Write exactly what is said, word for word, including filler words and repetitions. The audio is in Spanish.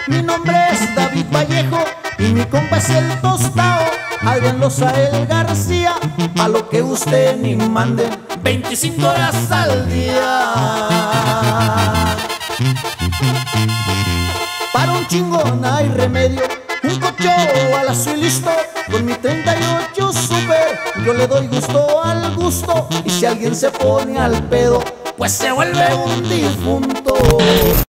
Mi nombre es David Vallejo y mi compa es el Tostado. Adrián Lozael García, a lo que usted ni mande, veinticinco horas al día. Para un chingón hay remedio, un cocho al azul listo. Con mi treinta y ocho Super yo le doy gusto al gusto. Y si alguien se pone al pedo, pues se vuelve un difunto.